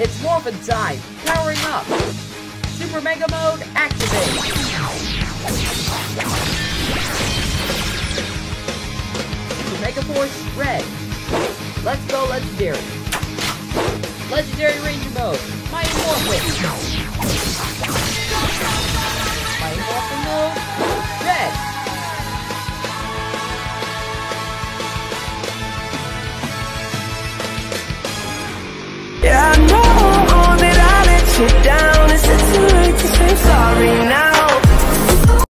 It's morphin time. Powering up. Super Mega Mode activate. Super Mega Force red. Let's go legendary. Legendary Ranger mode. Mighty Morphin. Mighty Morphin mode red. Yeah, I know that I let you down. Is it too late to say sorry now?